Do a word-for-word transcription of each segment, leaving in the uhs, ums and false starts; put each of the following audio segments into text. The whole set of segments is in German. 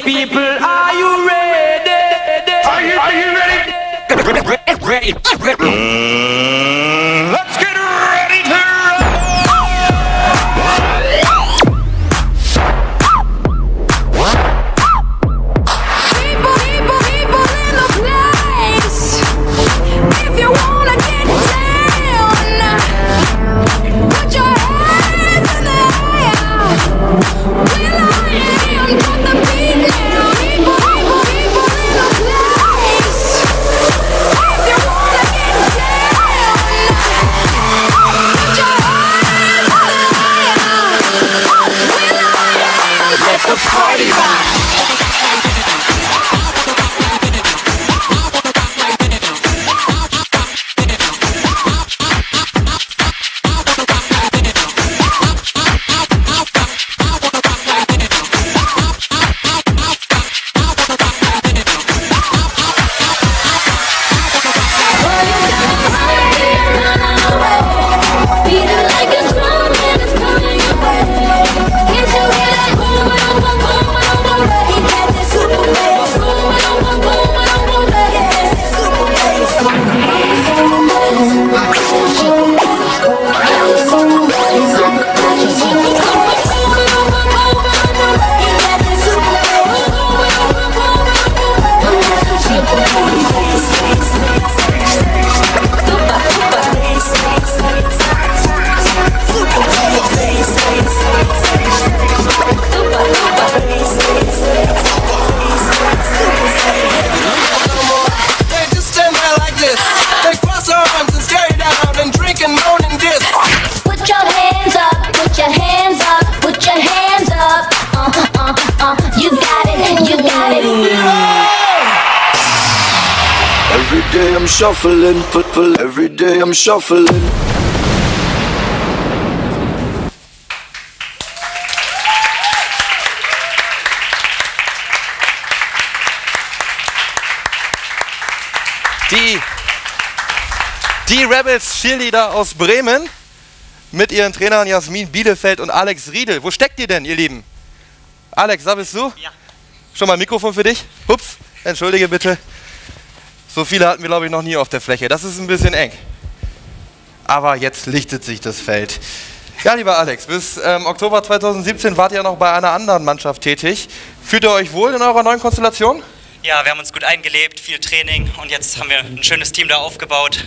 people, are you ready? Are you, are you ready? Ready, ready. Uh, let's get ready to people, people, people in the place. If you wanna get down, put your hands in the air. Will I am, drop the beat now. People, people, people in the place. If you wanna get down, put your hands in the air. Will I am, let the party rock. Every day I'm shuffling, pull, pull. Every day I'm shuffling. Die, die Rebels Cheerleader aus Bremen mit ihren Trainern Jasmin Bielefeld und Alex Riedel. Wo steckt ihr denn, ihr Lieben? Alex, da bist du? Ja. Schon mal ein Mikrofon für dich? Ups, entschuldige bitte. So viele hatten wir, glaube ich, noch nie auf der Fläche. Das ist ein bisschen eng. Aber jetzt lichtet sich das Feld. Ja, lieber Alex, bis ähm, Oktober zweitausendsiebzehn wart ihr noch bei einer anderen Mannschaft tätig. Fühlt ihr euch wohl in eurer neuen Konstellation? Ja, wir haben uns gut eingelebt, viel Training und jetzt haben wir ein schönes Team da aufgebaut.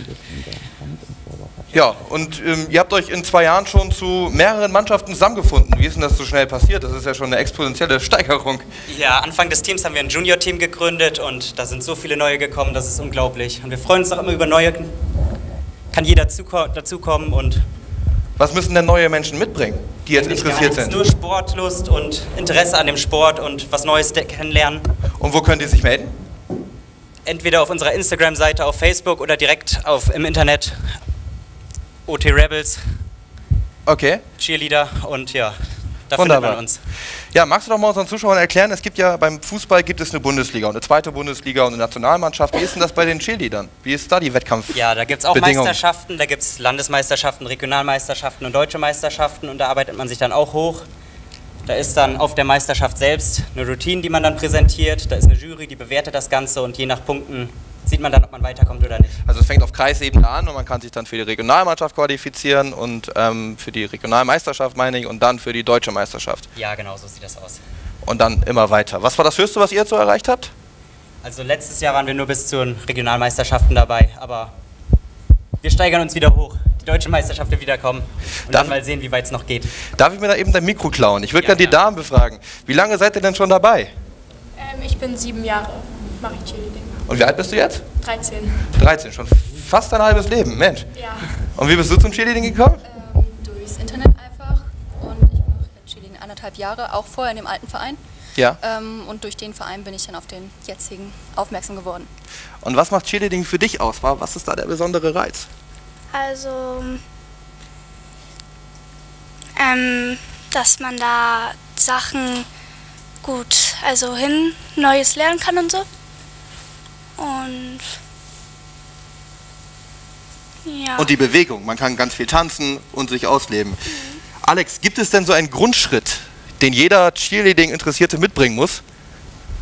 Ja, und ähm, ihr habt euch in zwei Jahren schon zu mehreren Mannschaften zusammengefunden. Wie ist denn das so schnell passiert? Das ist ja schon eine exponentielle Steigerung. Ja, Anfang des Teams haben wir ein Junior-Team gegründet und da sind so viele neue gekommen, das ist unglaublich. Und wir freuen uns auch immer über neue, kann jeder dazukommen und... Was müssen denn neue Menschen mitbringen, die jetzt interessiert sind? Nur Sportlust und Interesse an dem Sport und was Neues kennenlernen. Und wo können die sich melden? Entweder auf unserer Instagram-Seite, auf Facebook oder direkt auf, im Internet. O T Rebels. Okay. Cheerleader und ja, da Wunderbar. findet man uns. Ja, magst du doch mal unseren Zuschauern erklären, es gibt ja beim Fußball gibt es eine Bundesliga und eine zweite Bundesliga und eine Nationalmannschaft. Wie ist denn das bei den Cheerleadern? Wie ist da die Wettkampf? Ja, da gibt es auch Meisterschaften, da gibt es Landesmeisterschaften, Regionalmeisterschaften und deutsche Meisterschaften und da arbeitet man sich dann auch hoch. Da ist dann auf der Meisterschaft selbst eine Routine, die man dann präsentiert. Da ist eine Jury, die bewertet das Ganze und je nach Punkten sieht man dann, ob man weiterkommt oder nicht. Also es fängt auf Kreisebene an und man kann sich dann für die Regionalmannschaft qualifizieren und ähm, für die Regionalmeisterschaft, meine ich, und dann für die deutsche Meisterschaft. Ja, genau, so sieht das aus. Und dann immer weiter. Was war das Höchste, was ihr jetzt so erreicht habt? Also letztes Jahr waren wir nur bis zu den Regionalmeisterschaften dabei, aber wir steigern uns wieder hoch. Die deutsche Meisterschaft wird wieder kommen und Darf dann mal sehen, wie weit es noch geht. Darf ich mir da eben dein Mikro klauen? Ich würde Ja, gerne die ja. Damen befragen. Wie lange seid ihr denn schon dabei? Ähm, ich bin sieben Jahre, mache ich Cheerleading. Und wie alt bist du jetzt? dreizehn. dreizehn, schon fast ein halbes Leben, Mensch. Ja. Und wie bist du zum Cheerleading gekommen? Ähm, durchs Internet einfach und ich mache jetzt Cheerleading anderthalb Jahre, auch vorher in dem alten Verein. Ja. Ähm, und durch den Verein bin ich dann auf den jetzigen aufmerksam geworden. Und was macht Cheerleading für dich aus? Was ist da der besondere Reiz? Also, ähm, dass man da Sachen gut, also hin, Neues lernen kann und so. Und ja. Und die Bewegung. Man kann ganz viel tanzen und sich ausleben. Mhm. Alex, gibt es denn so einen Grundschritt, den jeder Cheerleading-Interessierte mitbringen muss?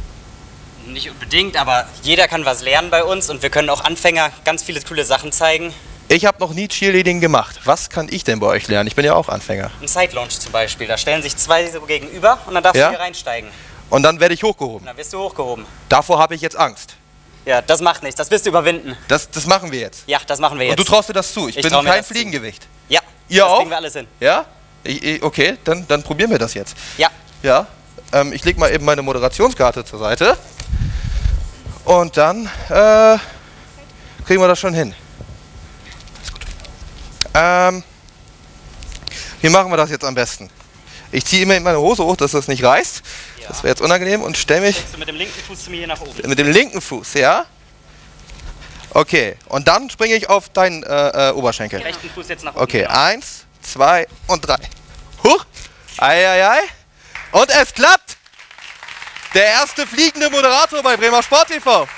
Nicht unbedingt, aber jeder kann was lernen bei uns und wir können auch Anfänger ganz viele coole Sachen zeigen. Ich habe noch nie Cheerleading gemacht. Was kann ich denn bei euch lernen? Ich bin ja auch Anfänger. Ein Side Launch zum Beispiel, da stellen sich zwei so gegenüber und dann darfst Ja? du hier reinsteigen. Und dann werde ich Und hochgehoben. dann wirst du hochgehoben. Davor habe ich jetzt Angst. Ja, das macht nichts, das wirst du überwinden. Das, das machen wir jetzt. Ja, das machen wir jetzt. Und du traust dir das zu? Ich, Ich bin trau mir kein das zu. Fliegengewicht. Ja, Ihr das auch? kriegen wir alles hin. Ja? Ich, ich, okay, dann, dann probieren wir das jetzt. Ja, Ja, ähm, ich lege mal eben meine Moderationskarte zur Seite. Und dann äh, kriegen wir das schon hin. Ist gut. Ähm, wie machen wir das jetzt am besten? Ich ziehe immer meine Hose hoch, dass das nicht reißt. Ja. Das wäre jetzt unangenehm und stelle mich Stellst du mit dem linken Fuß zu mir hier nach oben. mit dem linken Fuß, ja? Okay, und dann springe ich auf deinen äh, äh, Oberschenkel. Rechten Fuß jetzt nach oben. Okay, genau. eins, zwei und drei. Huch! Eieiei! Und es klappt! Der erste fliegende Moderator bei Bremer Sport T V.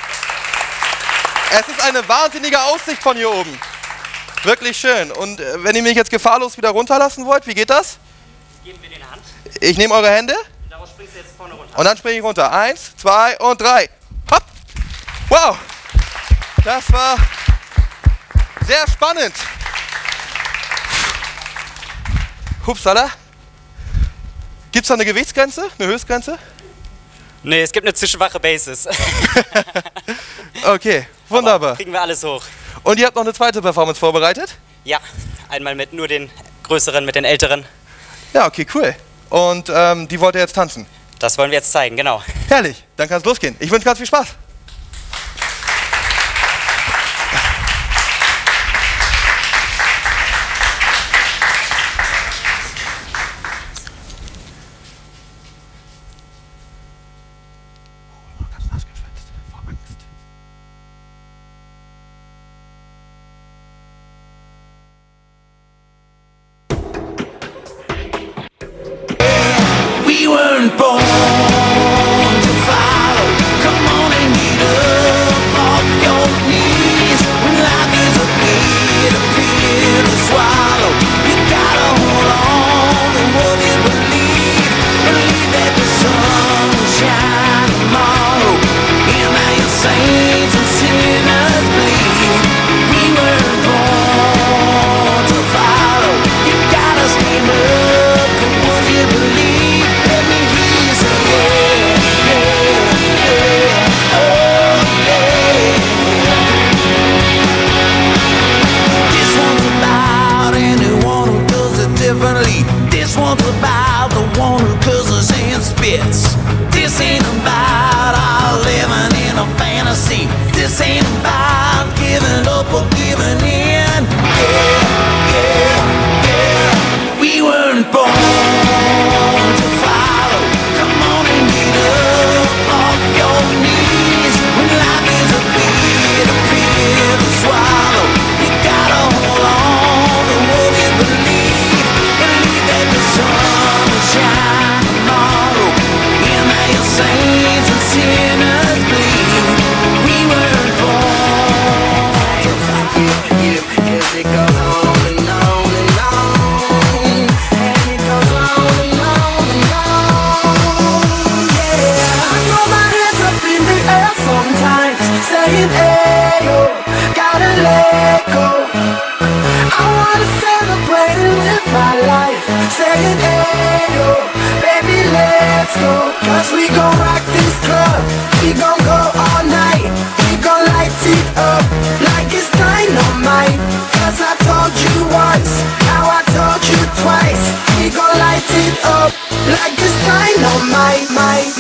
Es ist eine wahnsinnige Aussicht von hier oben. Wirklich schön. Und äh, wenn ihr mich jetzt gefahrlos wieder runterlassen wollt, wie geht das? Geben wir dir eine Hand. Ich nehme eure Hände Und daraus springst du jetzt vorne runter. und dann springe ich runter. Eins, zwei und drei. Hopp! Wow! Das war sehr spannend. Hupsala. Gibt es da eine Gewichtsgrenze, eine Höchstgrenze? Nee, es gibt eine zu schwache Basis. Okay, wunderbar. Kriegen wir alles hoch. Und ihr habt noch eine zweite Performance vorbereitet? Ja, einmal mit nur den größeren, mit den älteren. Ja, okay, cool. Und ähm, die wollt ihr jetzt tanzen? Das wollen wir jetzt zeigen, genau. Herrlich, dann kann es losgehen. Ich wünsche ganz viel Spaß. We weren't born to follow. Come on and get up off your knees. When life is a bitter pill to swallow, you gotta hold on to what you believe. Believe that the sun will shine tomorrow. And now your saints and sinners bleed. We weren't born to follow. You gotta stand up for what you believe. Let me hear you say yeah, yeah, yeah, oh yeah. This one's about anyone who does it differently. This one's about the one who curses and spits. This ain't about our living in a fantasy. This ain't about giving up or giving in. Yeah, yeah, yeah. We weren't born to follow. Come on and get up off your knees. When life is a bitter pill to swallow, you gotta hold on to what you believe. Believe that the sun will shine tomorrow. And now your saints and sinners bleed. We weren't born to follow. Yes, it goes on and on and on. And it goes on and on and on. Yeah. I throw my hands up in the air sometimes, saying, hey, yo, gotta let go. I wanna celebrate and live my life, saying, hey, yo, baby, let's go. Cause we gon' rock this club, we gon' go all night. We gon' light it up like it's dynamite. Cause I told you once, now I told you twice. We gon' light it up like it's dynamite, might,